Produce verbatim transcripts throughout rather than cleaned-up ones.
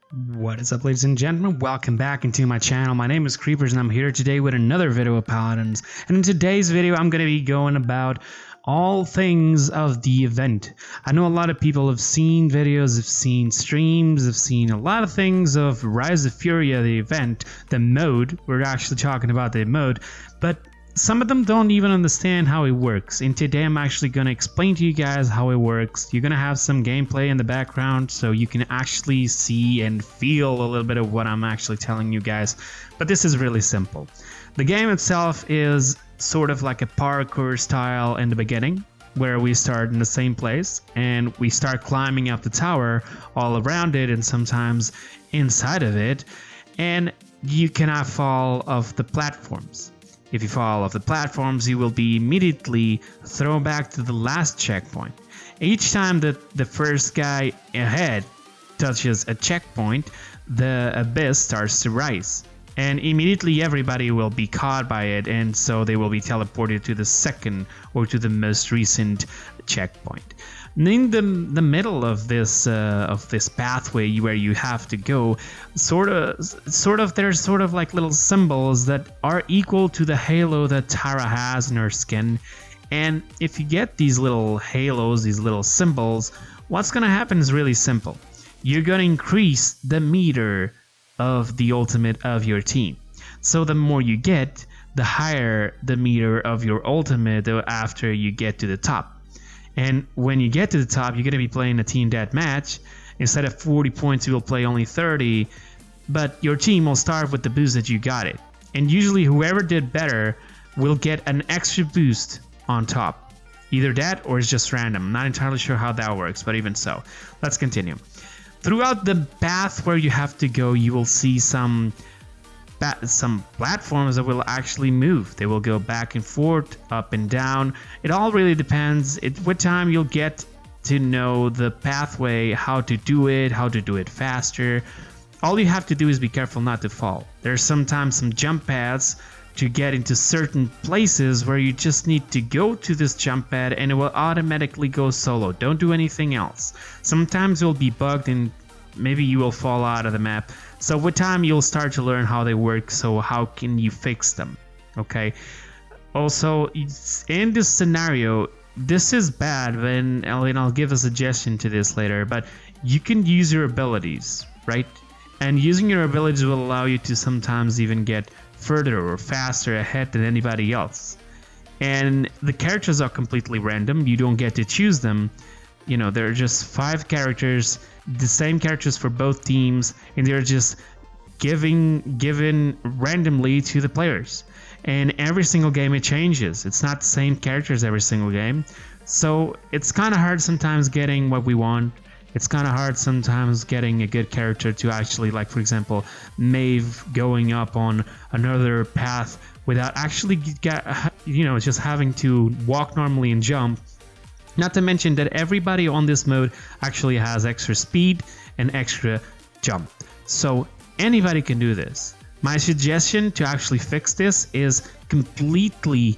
What is up, ladies and gentlemen? Welcome back into my channel. My name is Creepers and I'm here today with another video of Paladins. And in today's video I'm going to be going about all things of the event. I know a lot of people have seen videos, have seen streams, have seen a lot of things of Rise of Furia, the event, the mode. We're actually talking about the mode, but some of them don't even understand how it works, and today I'm actually going to explain to you guys how it works. You're going to have some gameplay in the background so you can actually see and feel a little bit of what I'm actually telling you guys, but this is really simple. The game itself is sort of like a parkour style in the beginning, where we start in the same place and we start climbing up the tower all around it and sometimes inside of it, and you cannot fall off the platforms. If you fall off the platforms, you will be immediately thrown back to the last checkpoint. Each time that the first guy ahead touches a checkpoint, the abyss starts to rise. And immediately everybody will be caught by it, and so they will be teleported to the second or to the most recent checkpoint. In the, the middle of this uh, of this pathway where you have to go, sort of sort of there's sort of like little symbols that are equal to the halo that Tara has in her skin. And if you get these little halos, these little symbols, what's gonna happen is really simple. You're gonna increase the meter of the ultimate of your team. So the more you get, the higher the meter of your ultimate after you get to the top. And when you get to the top, you're going to be playing a team deathmatch. Instead of forty points, you will play only thirty, but your team will start with the boost that you got it. And usually whoever did better will get an extra boost on top. Either that or it's just random. I'm not entirely sure how that works, but even so. Let's continue. Throughout the path where you have to go, you will see some some platforms that will actually move. They will go back and forth, up and down. It all really depends. It what time you'll get to know the pathway, how to do it, how to do it faster. All you have to do is be careful not to fall. There's sometimes some jump pads to get into certain places where you just need to go to this jump pad and it will automatically go solo. Don't do anything else. Sometimes you'll be bugged and maybe you will fall out of the map. So with time you'll start to learn how they work, so how can you fix them, okay? Also, in this scenario, this is bad, and I'll give a suggestion to this later, but you can use your abilities, right? And using your abilities will allow you to sometimes even get further or faster ahead than anybody else. And the characters are completely random, you don't get to choose them. You know, there are just five characters, the same characters for both teams, and they're just giving given randomly to the players. And every single game it changes. It's not the same characters every single game. So it's kind of hard sometimes getting what we want. It's kind of hard sometimes getting a good character to actually, like for example, Maeve going up on another path without actually get, you know, just having to walk normally and jump. Not to mention that everybody on this mode actually has extra speed and extra jump. So anybody can do this. My suggestion to actually fix this is completely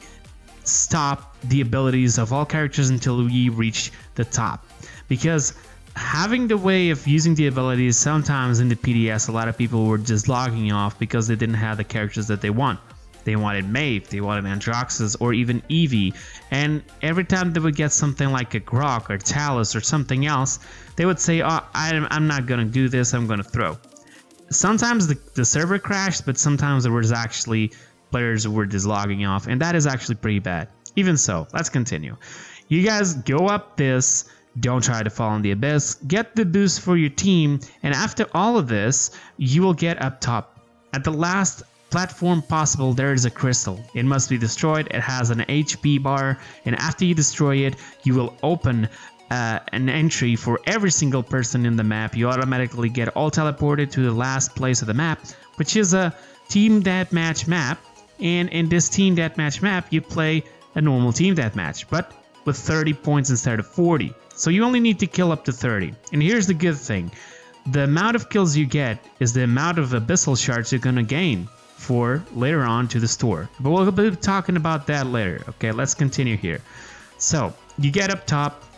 stop the abilities of all characters until we reach the top. Because having the way of using the abilities, sometimes in the P D S a lot of people were just logging off because they didn't have the characters that they want. They wanted Maeve, they wanted Androxus, or even Eevee, and every time they would get something like a Grok or Talus or something else, they would say, oh, I'm, I'm not gonna do this, I'm gonna throw. Sometimes the, the server crashed, but sometimes there was actually players who were just logging off, and that is actually pretty bad. Even so, let's continue. You guys go up this, don't try to fall in the abyss, get the boost for your team, and after all of this, you will get up top. At the last platform possible, there is a crystal. It must be destroyed. It has an H P bar, and after you destroy it, you will open uh, an entry for every single person in the map. You automatically get all teleported to the last place of the map, which is a team deathmatch map. And in this team deathmatch map, you play a normal team deathmatch, but with thirty points instead of forty. So you only need to kill up to thirty. And here's the good thing. The amount of kills you get is the amount of abyssal shards you're gonna gain for later on to the store, but we'll be talking about that later. Okay, let's continue here. So you get up top,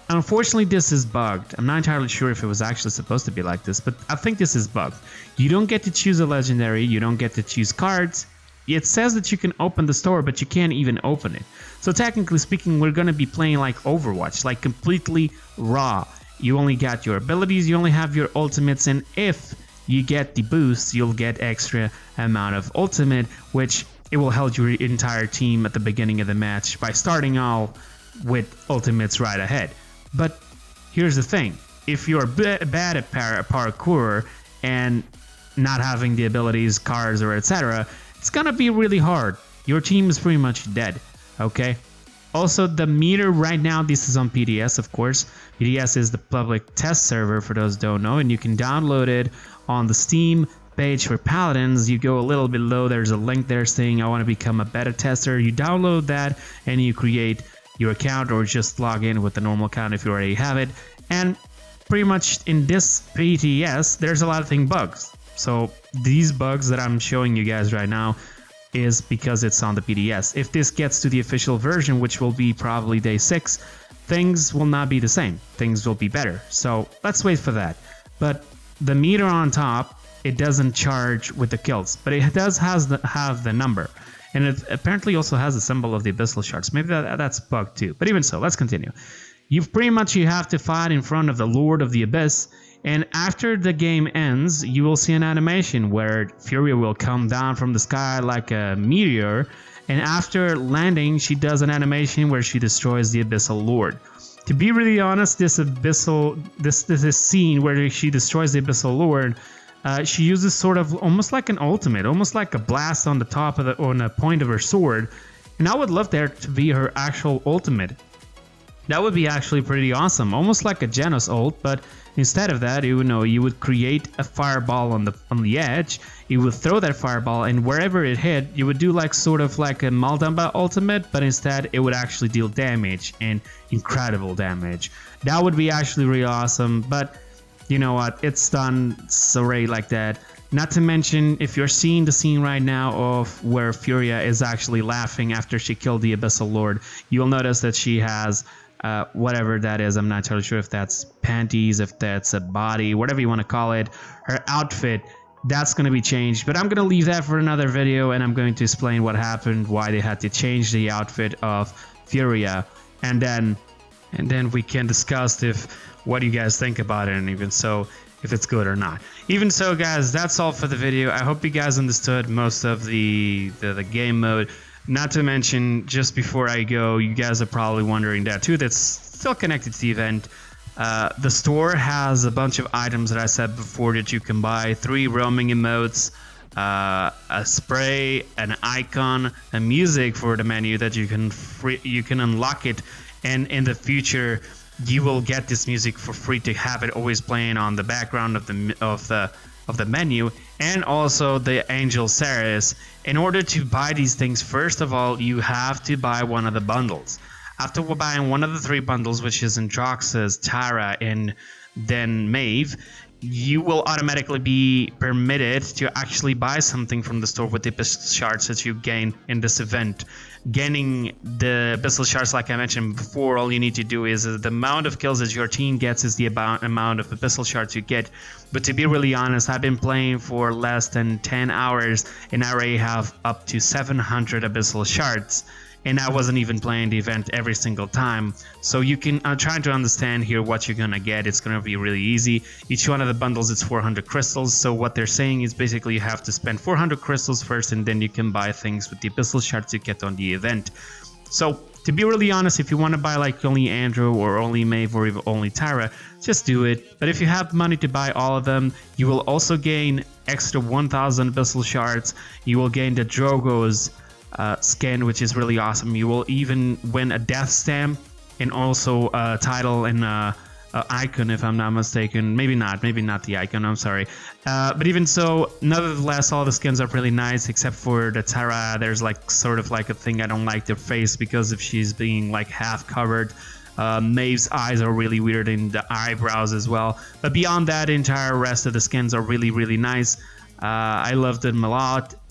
Unfortunately, this is bugged. I'm not entirely sure if it was actually supposed to be like this, but I think this is bugged. You don't get to choose a legendary, you don't get to choose cards. It says that you can open the store, but you can't even open it. So technically speaking, we're going to be playing like Overwatch, like completely raw. You only got your abilities, you only have your ultimates, and if you get the boost, you'll get extra amount of ultimate, which it will help your entire team at the beginning of the match by starting all with ultimates right ahead. But here's the thing, if you're bad at par parkour and not having the abilities, cards, or et cetera, it's gonna be really hard. Your team is pretty much dead, okay? Also, the meter right now, this is on P D S, of course. P D S is the public test server for those who don't know, and you can download it on the Steam page for Paladins. You go a little bit low, there's a link there saying I want to become a beta tester. You download that and you create your account, or just log in with the normal account if you already have it. And pretty much in this P T S, there's a lot of thing bugs. So these bugs that I'm showing you guys right now is because it's on the P D S. If this gets to the official version, which will be probably day six, things will not be the same. Things will be better. So let's wait for that. But the meter on top, it doesn't charge with the kills, but it does has the, have the number. And it apparently also has a symbol of the Abyssal Shards. Maybe that, that's bugged too. But even so, let's continue. You've pretty much you have to fight in front of the Lord of the Abyss. And after the game ends, you will see an animation where Furia will come down from the sky like a meteor. And after landing, she does an animation where she destroys the Abyssal Lord. To be really honest, this Abyssal, this, this, this scene where she destroys the Abyssal Lord, Uh, she uses sort of almost like an ultimate, almost like a blast on the top of the, on the point of her sword. And I would love there to be her actual ultimate. That would be actually pretty awesome, almost like a Genos ult, but instead of that, you know, you would create a fireball on the on the edge. You would throw that fireball, and wherever it hit, you would do like sort of like a Maldamba ultimate, but instead it would actually deal damage, and incredible damage. That would be actually really awesome, but you know what, it's done already like that. Not to mention, if you're seeing the scene right now of where Furia is actually laughing after she killed the Abyssal Lord, you'll notice that she has uh, whatever that is. I'm not entirely sure if that's panties, if that's a body, whatever you want to call it. Her outfit, that's going to be changed, but I'm going to leave that for another video, and I'm going to explain what happened, why they had to change the outfit of Furia, and then and then we can discuss if what do you guys think about it, and even so, if it's good or not. Even so, guys, that's all for the video. I hope you guys understood most of the, the, the game mode. Not to mention, just before I go, you guys are probably wondering that too, that's still connected to the event. Uh, the store has a bunch of items that I said before that you can buy. Three roaming emotes, uh, a spray, an icon, a music for the menu that you can free, you can unlock it, and in the future you will get this music for free to have it always playing on the background of the of the of the menu, and also the Angel Ceres. In order to buy these things, first of all, you have to buy one of the bundles. After buying one of the three bundles, which is Androxus, Tara, and then Maeve, you will automatically be permitted to actually buy something from the store with the Abyssal Shards that you gain in this event. Gaining the Abyssal Shards, like I mentioned before, all you need to do is uh, the amount of kills that your team gets is the about amount of Abyssal Shards you get. But to be really honest, I've been playing for less than ten hours and I already have up to seven hundred Abyssal Shards. And I wasn't even playing the event every single time. So you can, I'm trying to understand here what you're gonna get. It's gonna be really easy. Each one of the bundles is four hundred crystals. So what they're saying is basically you have to spend four hundred crystals first, and then you can buy things with the Abyssal Shards you get on the event. So to be really honest, if you want to buy like only Andrew or only Maeve or even only Tara, just do it. But if you have money to buy all of them, you will also gain extra one thousand Abyssal Shards. You will gain the Drogo's Uh, skin, which is really awesome. You will even win a death stamp and also a title and a, a icon, if I'm not mistaken. Maybe not, maybe not the icon, I'm sorry. Uh, but even so, nevertheless, all the skins are really nice, except for the Tara. There's like sort of like a thing I don't like their face because if she's being like half covered. Uh, Maeve's eyes are really weird, and the eyebrows as well. But beyond that, the entire rest of the skins are really, really nice. Uh, I love them a lot.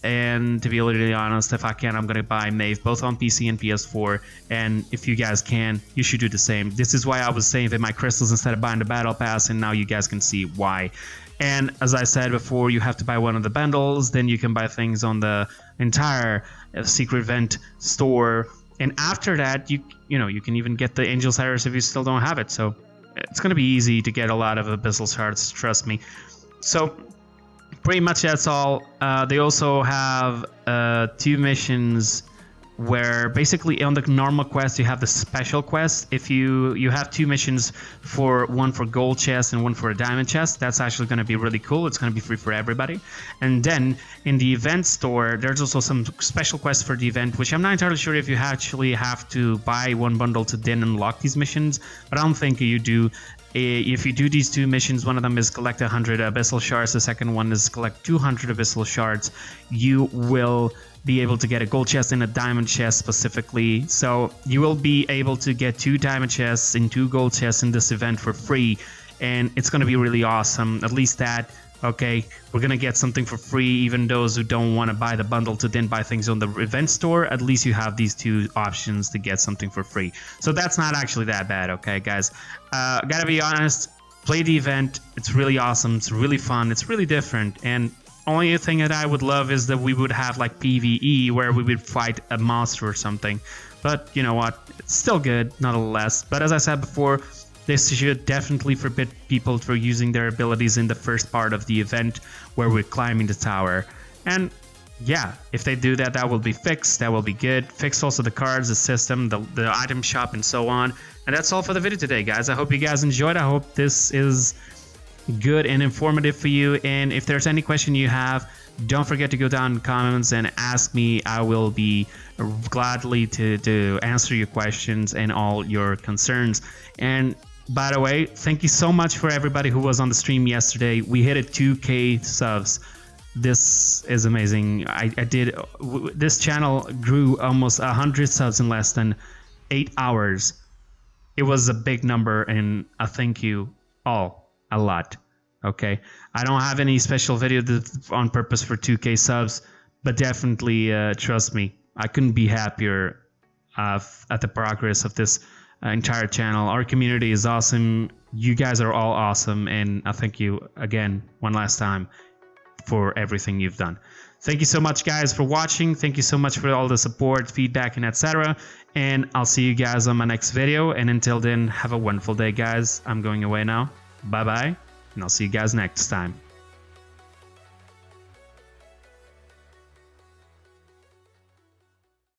And to be really honest, if I can, I'm gonna buy Maeve both on P C and P S four. And if you guys can, you should do the same. This is why I was saving my crystals instead of buying the battle pass, and now you guys can see why. And as I said before, you have to buy one of the bundles, then you can buy things on the entire uh, secret vent store. And after that, you you know you can even get the Angel's Iris if you still don't have it. So it's gonna be easy to get a lot of Abyssal Shards, trust me. So pretty much that's all. Uh, they also have uh, two missions where basically on the normal quest you have the special quest. If you you have two missions, for one for gold chest and one for a diamond chest, that's actually going to be really cool. It's going to be free for everybody. And then in the event store, there's also some special quests for the event, which I'm not entirely sure if you actually have to buy one bundle to then unlock these missions, but I don't think you do. If you do these two missions, one of them is collect one hundred Abyssal Shards, the second one is collect two hundred Abyssal Shards, you will be able to get a gold chest and a diamond chest specifically. So you will be able to get two diamond chests and two gold chests in this event for free, and it's going to be really awesome. At least that, okay, we're going to get something for free. Even those who don't want to buy the bundle to then buy things on the event store, at least you have these two options to get something for free. So that's not actually that bad, okay, guys? Uh, gotta be honest, play the event. It's really awesome. It's really fun. It's really different. And only thing that I would love is that we would have like PvE where we would fight a monster or something. But you know what? It's still good, nonetheless. But as I said before, this should definitely forbid people from using their abilities in the first part of the event where we're climbing the tower. And yeah, if they do that, that will be fixed. That will be good. Fix also the cards, the system, the, the item shop, and so on. And that's all for the video today, guys. I hope you guys enjoyed. I hope this is good and informative for you. And if there's any question you have, don't forget to go down in the comments and ask me. I will be gladly to, to answer your questions and all your concerns. And by the way, thank you so much for everybody who was on the stream yesterday. We hit it two K subs. This is amazing. I, I did this channel grew almost one hundred subs in less than eight hours. It was a big number, and I thank you all a lot. Okay, I don't have any special video on purpose for two K subs, but definitely uh, trust me, I couldn't be happier uh, at the progress of this uh, entire channel. Our community is awesome. You guys are all awesome, and I thank you again one last time for everything you've done. Thank you so much, guys, for watching. Thank you so much for all the support, feedback, and et cetera. And I'll see you guys on my next video. And until then, have a wonderful day, guys. I'm going away now. Bye bye, and I'll see you guys next time.